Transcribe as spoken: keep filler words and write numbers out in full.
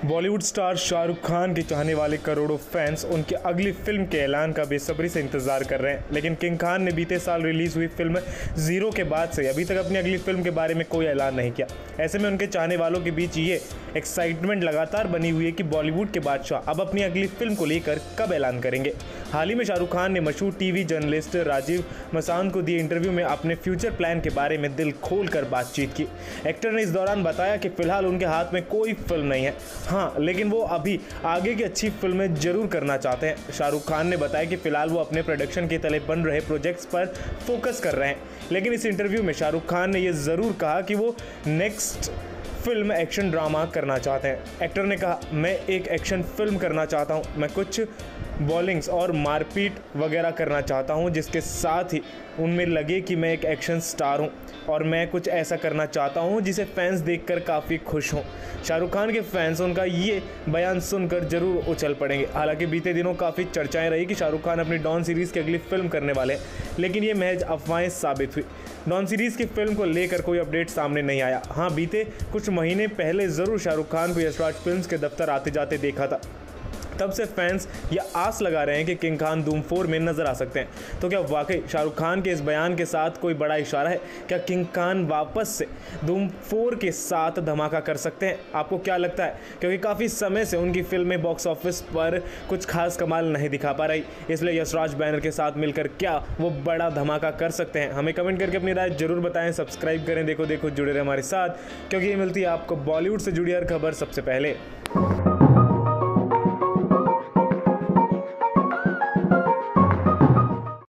Bollywood star Shahrukh Khan के चाहने वाले करोड़ों फैंस उनकी अगली फिल्म के ऐलान का बेसब्री से इंतजार कर रहे हैं। लेकिन किंग खान ने बीते साल रिलीज हुई फिल्म जीरो के बाद से अभी तक अपनी अगली फिल्म के बारे में कोई ऐलान नहीं किया। ऐसे में उनके चाहने वालों के बीच ये एक्साइटमेंट लगातार बनी हुई है कि बॉलीवुड के बादशाह अब अपनी अगली फिल्म को लेकर कब ऐलान करेंगे। हाल ही में शाहरुख खान ने मशहूर टीवी जर्नलिस्ट राजीव मसान को दिए इंटरव्यू में अपने फ्यूचर प्लान के बारे में दिल खोल कर बातचीत की। एक्टर ने इस दौरान बताया कि फिलहाल उनके हाथ में कोई फिल्म नहीं है, हाँ लेकिन वो अभी आगे की अच्छी फिल्में जरूर करना चाहते हैं। शाहरुख खान ने बताया कि फिलहाल वो अपने प्रोडक्शन के तले बन रहे प्रोजेक्ट्स पर फोकस कर रहे हैं। लेकिन इस इंटरव्यू में शाहरुख खान ने यह ज़रूर कहा कि वो नेक्स्ट फिल्म एक्शन ड्रामा करना चाहते हैं। एक्टर ने कहा, मैं एक एक्शन फिल्म करना चाहता हूं, मैं कुछ बॉलिंग्स और मारपीट वगैरह करना चाहता हूं जिसके साथ ही उनमें लगे कि मैं एक एक्शन स्टार हूं और मैं कुछ ऐसा करना चाहता हूं जिसे फैंस देखकर काफ़ी खुश हों। शाहरुख खान के फैंस उनका ये बयान सुनकर जरूर उछल पड़ेंगे। हालांकि बीते दिनों काफ़ी चर्चाएं रही कि शाहरुख खान अपनी डॉन सीरीज़ की अगली फिल्म करने वाले हैं, लेकिन ये महज अफवाहें साबित हुई। डॉन सीरीज़ की फिल्म को लेकर कोई अपडेट सामने नहीं आया। हाँ, बीते कुछ महीने पहले ज़रूर शाहरुख खान को यश फिल्म्स के दफ्तर आते जाते देखा था। तब से फैंस ये आस लगा रहे हैं कि किंग खान धूम फोर में नजर आ सकते हैं। तो क्या वाकई शाहरुख खान के इस बयान के साथ कोई बड़ा इशारा है? क्या किंग खान वापस से धूम फोर के साथ धमाका कर सकते हैं? आपको क्या लगता है? क्योंकि काफ़ी समय से उनकी फिल्में बॉक्स ऑफिस पर कुछ खास कमाल नहीं दिखा पा रही, इसलिए यशराज बैनर के साथ मिलकर क्या वो बड़ा धमाका कर सकते हैं? हमें कमेंट करके अपनी राय जरूर बताएं। सब्सक्राइब करें, देखो देखो जुड़े रहे हमारे साथ, क्योंकि ये मिलती है आपको बॉलीवुड से जुड़ी हर खबर सबसे पहले।